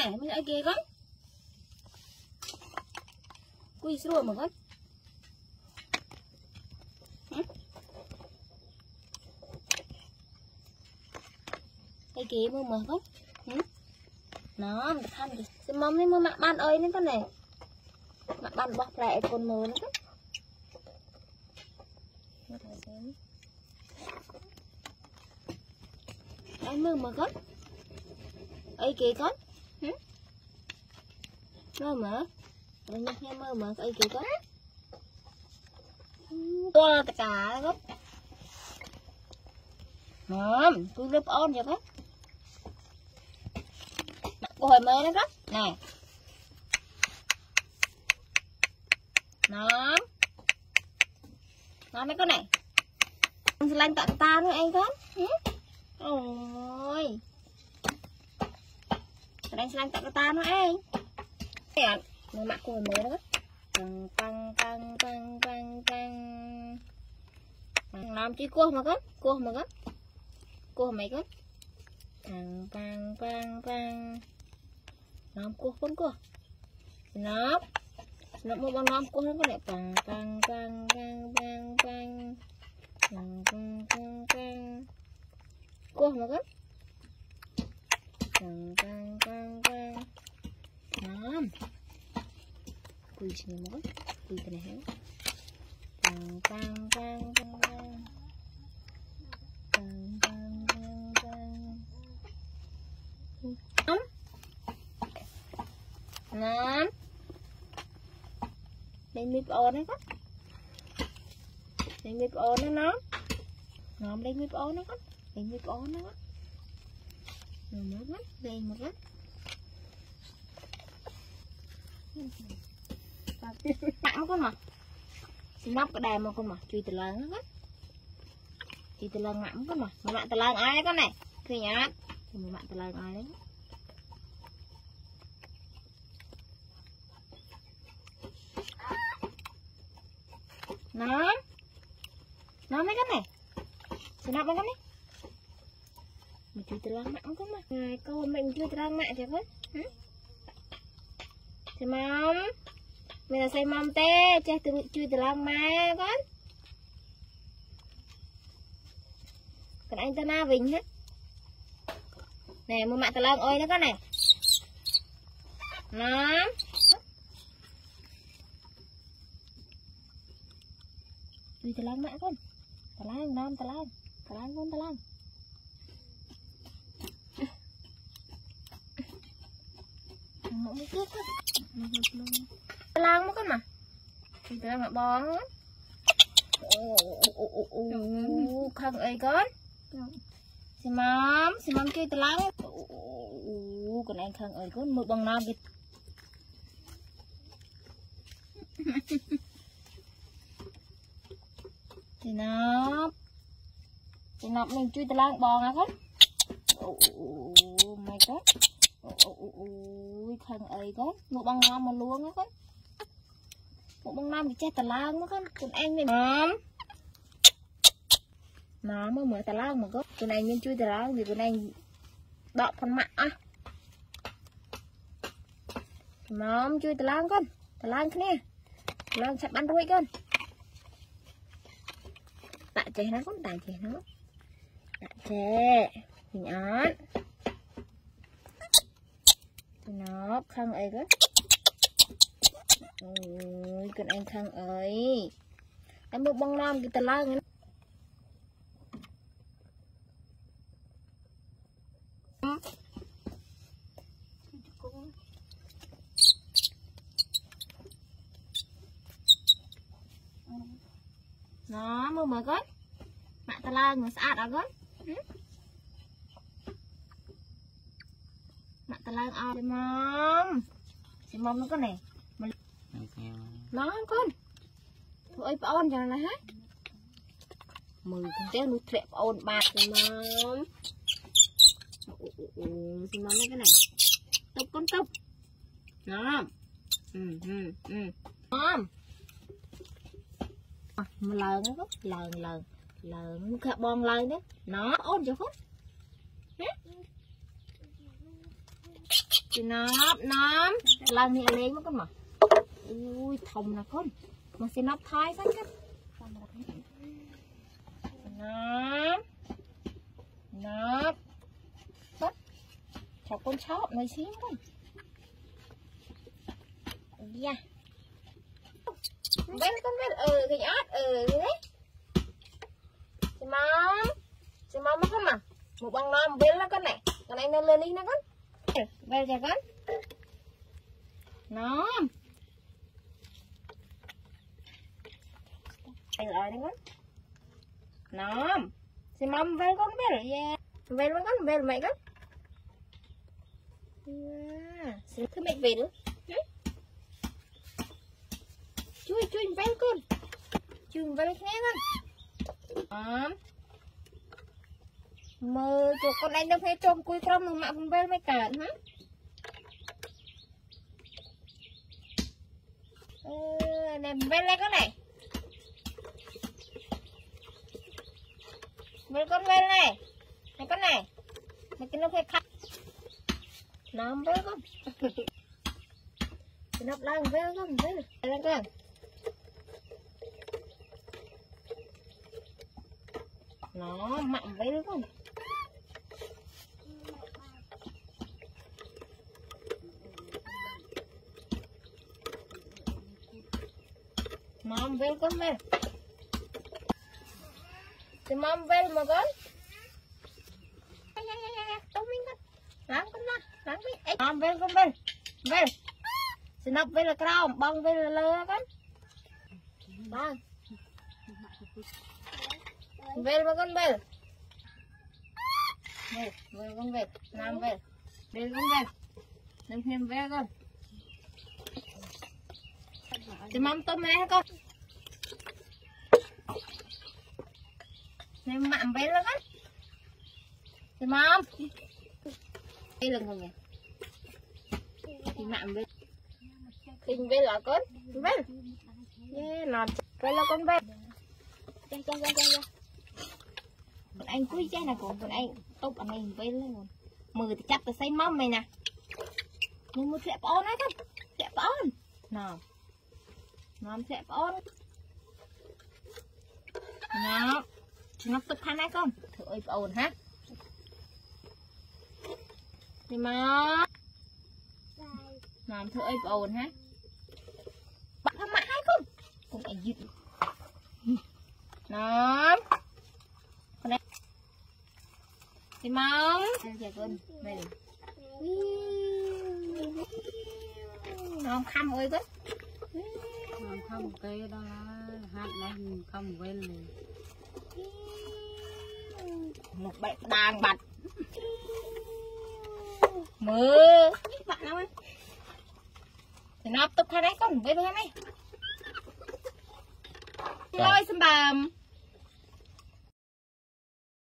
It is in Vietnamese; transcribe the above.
này mới ai kia con quy xua mà con cái kia mưa mà con nó than gì xem mâm đi mưa mạ ban ơi đến con này mạ ban bọc lại con mờ nó ai mưa mà con ấy kì con mơ mở rồi nha mơ mở ấy kì con to tất cả gốc không tôi lớp ôn vậy con cô hồi mơ đó con nè nó mấy con này lanh tận ta nữa anh con ôi lanh tận ta nữa anh nè người mặc cô hồi mơ đó tăng làm chi cua mà con cua mày con làm cua con cua nó mua băng nom cua nó có lại cua mà con nó cùi gì mà cùi cái này ngon lên mịp ồn đấy con lên mịp ồn nó ngon lên mịp ồn nó con lên mịp ồn nó nó mắt lên một mắt nặng con mà nắp cái đèn mà con mà chui từ lần đó chui từ lần nặng con mà bạn từ lần ai con này khi nhá thì bạn từ lần ai đấy nó mấy cái này sẽ nắp mấy cái này mình chui từ lần nặng con mà này câu mình chui từ lần nặng chứ con thì mom mình là xây mom tê chơi từ chui từ lần mà con còn anh ta na vinh hết nè mua mạng từ lần ơi nó con này nó chui từ lần mẹ con từ lần non từ lần con từ lần một cái cước lang mất con mà thì tụi em mà bò không ấy con xin mắm chơi tụi lang còn anh không ấy con một bằng nào vậy thì nó mình chơi tụi lang bò hả con mày con ôi thằng ấy con một bằng năm mà luôn á con một bằng năm thì che tà lan đó con anh này nó mới mở tà lan mà con anh nên chui tà lan thì con anh đọ con mạ nó chui tà lan con tà lan cái nè tà lan sẽ bắn đuôi con đại chế nó con đại chế nó đại chế hình ớt nó khăn ấy đó ôi con anh khăn ấy em mua bông non cái tà lan nó mua mà con mẹ tà lan mà sạch à con mẹ tà lan ao xem mom nó có này nó con thôi ôn cho nó hết มือcon téo nuốt thẹp ôn bạc mom xin mom lấy cái này tục con tục đó mom mà lần nó lần nó khạc bon lần đấy nó ôn cho phút chị nóm lần này lên mất con mà ui thòng nè con mà sẽ nắp thái sách cách nắp bắt cho con chó này xíu con yeah bên con bên cái ớt cái đấy chị mong mất không mà một bằng non bên là con này nó lên đi nó con về cho con nó anh lại đấy con nó chị mong về con về yeah về luôn con về mày con xin thứ mày về nữa chui về con chui về nghe con mơ cho con anh đâu phải trông cuối trong mà mẹ về mấy cả hả này về lại con này về con về này con này mày cái nó phải khát nó về con nó đang về con về lên con nó mặn với đúng không mom về con về thì mom về mà con tao mình con làm con đi mom về con về thì nó về là cao bông về là lơ con bông về mà con về con về làm về con về đừng thêm về con thì mắm tôm này hả con nên mặn về luôn á thì mắm đi lần rồi nhỉ thì mặn về kinh về là con về yeah, ngon về là con về cha con anh quý trái này còn con anh tốt anh này về lên mười thì chắc là xây mắm này nè nhưng một thẹp on ấy con thẹp on nào ngon thẹp on nó tức khăn ấy con thử ơi ồn ha thì mà làm thử ơi ồn ha bạn thăm mãi không con anh dứt nó con đây thì mong chờ con về nó khăm ơi con không cây đó là hạt này không quên liền một bệ đàn bạch mưa bạn nào ấy thì nó tục khai đấy con về với này lôi xem bàm